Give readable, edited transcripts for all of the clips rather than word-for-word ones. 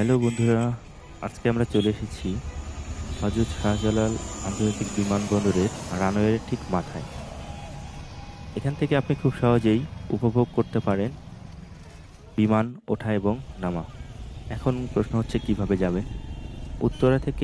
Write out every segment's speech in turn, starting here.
Hello বন্ধুরা, আজকে আমরা চলে এসেছি হজরত শাহজালাল আন্তর্জাতিক বিমানবন্দরের রানওয়ের ঠিক মাথায়। এখান থেকে আপনি খুব সহজেই উপভোগ করতে পারেন বিমান ওঠা এবং নামা। এখন প্রশ্ন হচ্ছে কিভাবে যাবেন? উত্তরা থেকে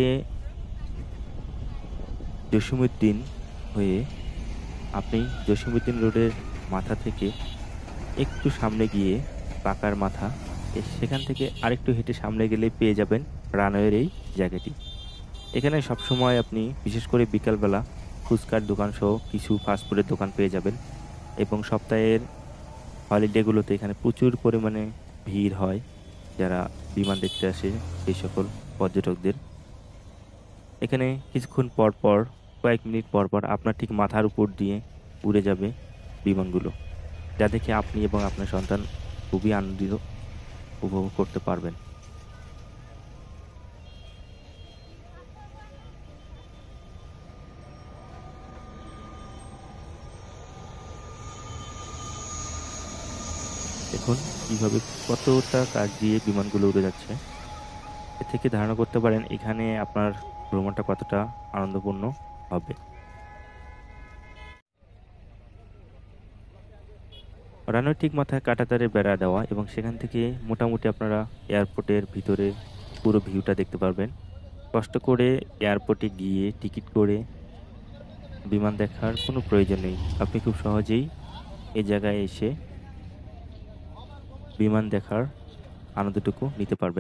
জসীমউদ্দিন হয়ে আপনি জসীমউদ্দিন রোডের মাথা থেকে একটু সামনে গিয়ে পাকার মাথা, সেখান থেকে আরেকটু হেঁটে সামনে গেলেই পেয়ে যাবেন রানওয়ের এই জায়গাটি। এখানে সবসময় আপনি বিশেষ করে বিকালবেলা ফুচকার দোকানসহ কিছু ফাস্টফুডের দোকান পেয়ে যাবেন এবং সপ্তাহের হলিডেগুলোতে এখানে প্রচুর পরিমাণে ভিড় হয় যারা বিমান দেখতে আসে সেই সকল পর্যটকদের। এখানে কিছুক্ষণ পর, পর কয়েক মিনিট পর, পর আপনার ঠিক মাথার উপর দিয়ে উড়ে যাবে বিমানগুলো। যা দেখে আপনি এবং আপনার সন্তান খুবই আনন্দিত উপভোগ করতে পারবেন। দেখুন কিভাবে কতটা কাছ দিয়ে বিমানগুলো উড়ে যাচ্ছে। এ থেকে ধারণা করতে পারেন এখানে আপনার ভ্রমণটা কতটা আনন্দপূর্ণ হবে। রানওয়ের ঠিক মাথায় কাঁটাতারের বেড়া দেওয়া এবং সেখান থেকে মোটামুটি আপনারা এয়ারপোর্টের ভিতরে পুরো ভিউটা দেখতে পারবেন। কষ্ট করে এয়ারপোর্টে গিয়ে টিকিট করে বিমান দেখার কোনো প্রয়োজন নেই। আপনি খুব সহজেই এই জায়গায় এসে বিমান দেখার আনন্দটুকু নিতে পারবেন।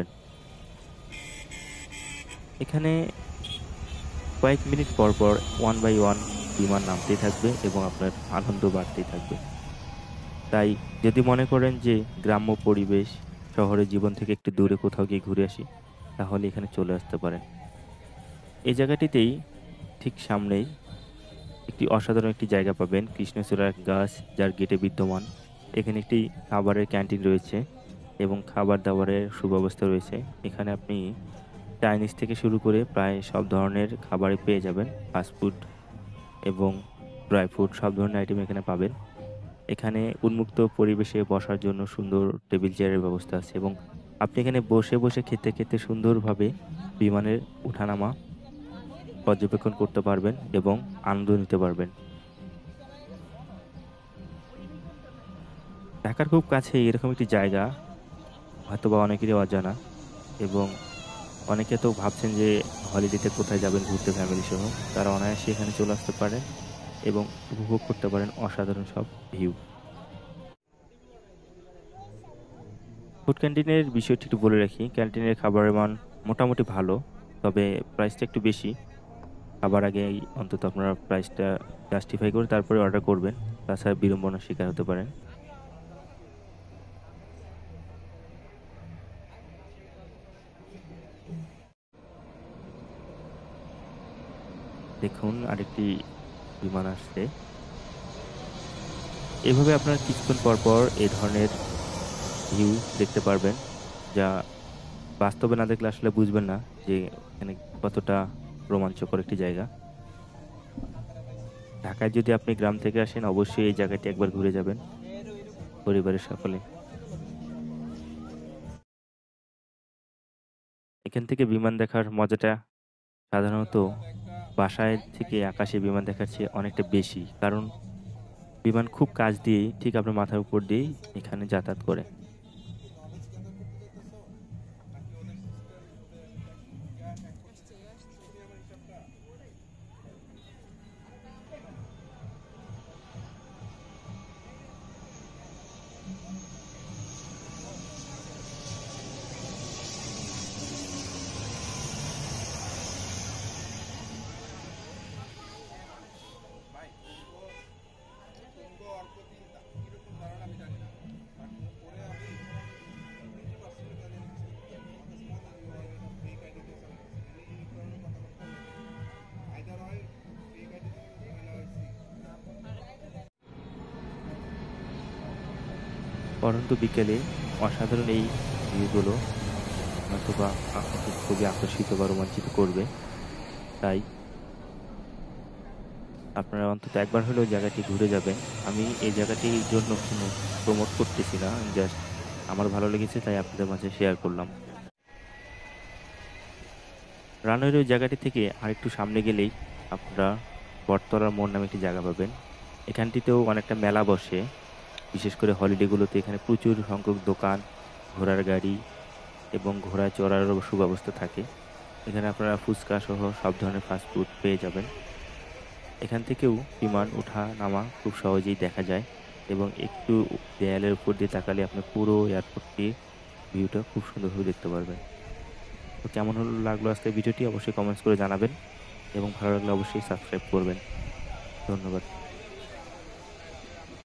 এখানে কয়েক মিনিট পর, পর ওয়ান বাই ওয়ান বিমান নামতেই থাকবে এবং আপনার আনন্দ বাড়তেই থাকবে। তাই যদি মনে করেন যে গ্রাম্য পরিবেশ, শহরের জীবন থেকে একটু দূরে কোথাও গিয়ে ঘুরে আসি, তাহলে এখানে চলে আসতে পারেন। এই জায়গাটিতেই ঠিক সামনেই একটি অসাধারণ একটি জায়গা পাবেন, কৃষ্ণচূড়ার গাছ যার গেটে বিদ্যমান। এখানে একটি খাবারের ক্যান্টিন রয়েছে এবং খাবার-দাবারের সুব্যবস্থা রয়েছে। এখানে আপনি চাইনিজ থেকে শুরু করে প্রায় সব ধরনের খাবারই পেয়ে যাবেন। ফাস্টফুড এবং ড্রাই ফ্রুট সব ধরনের আইটেম এখানে পাবেন। এখানে উন্মুক্ত পরিবেশে বসার জন্য সুন্দর টেবিল চেয়ারের ব্যবস্থা আছে এবং আপনি এখানে বসে, বসে খেতে, খেতে সুন্দরভাবে বিমানের ওঠানামা পর্যবেক্ষণ করতে পারবেন এবং আনন্দ নিতে পারবেন। ঢাকার খুব কাছেই এরকম একটি জায়গা হয়তোবা অনেকেরই অজানা এবং অনেকে তো ভাবছেন যে হলিডেতে কোথায় যাবেন ঘুরতে ফ্যামিলি সহ। তারা অনায়াসে এখানে চলে আসতে পারেন এবং উপভোগ করতে পারেন অসাধারণ সব ভিউ। ফুড ক্যান্টিনের বিষয়টি একটু বলে রাখি। ক্যান্টিনের খাবারের মান মোটামুটি ভালো। তবে প্রাইসটা একটু বেশি। খাবার আগেই অন্তত আপনারা প্রাইসটা জাস্টিফাই করে তারপরে অর্ডার করবেন। তাছাড়া বিড়ম্বনার শিকার হতে পারেন। দেখুন আরেকটি বিমান আসছে। এভাবে আপনারা কিছুক্ষণ পর, পর এ ধরনের ভিউ দেখতে পারবেন। যা বাস্তবে না দেখলে আসলে বুঝবেন না যে এখানে কতটা রোমাঞ্চকর একটি জায়গা। ঢাকায় যদি আপনি গ্রাম থেকে আসেন অবশ্যই এই জায়গাটি একবার ঘুরে যাবেন পরিবারের সকলে। এখান থেকে বিমান দেখার মজাটা সাধারণত বাসায় থেকে আকাশে বিমান দেখার চেয়ে অনেকটা বেশি। কারণ বিমান খুব কাছ দিয়েই ঠিক আপনার মাথার উপর দিয়েই এখানে যাতায়াত করে। পড়ন্ত বিকেলে অসাধারণ এই ভিউগুলো হয়তোবা আপনাকে খুবই আকর্ষিত বা রোমাঞ্চিত করবে। তাই আপনারা অন্তত একবার হলেও জায়গাটি ঘুরে যাবেন। আমি এই জায়গাটির জন্য কোনো প্রমোট করতেছি না। জাস্ট আমার ভালো লেগেছে তাই আপনাদের মাঝে শেয়ার করলাম। রানওয়ের ওই জায়গাটি থেকে আরেকটু সামনে গেলেই আপনারা বটতলার মোড় নামে একটি জায়গা পাবেন। এখানটিতেও অনেকটা মেলা বসে। বিশেষ করে হলিডেগুলোতে এখানে প্রচুর সংখ্যক দোকান, ঘোড়ার গাড়ি এবং ঘোড়ায় চড়ারও সুব্যবস্থা থাকে। এখানে আপনারা ফুচকা সহ সব ধরনের ফাস্ট ফুড পেয়ে যাবেন। এখান থেকেও বিমান ওঠা-নামা খুব সহজেই দেখা যায় এবং একটু দেয়ালের উপর দিয়ে তাকালে আপনি পুরো এয়ারপোর্টটির ভিউটা খুব সুন্দরভাবে দেখতে পারবেন। তো কেমন লাগলো আজকের ভিডিওটি অবশ্যই কমেন্টস করে জানাবেন এবং ভালো লাগলে অবশ্যই সাবস্ক্রাইব করবেন। ধন্যবাদ।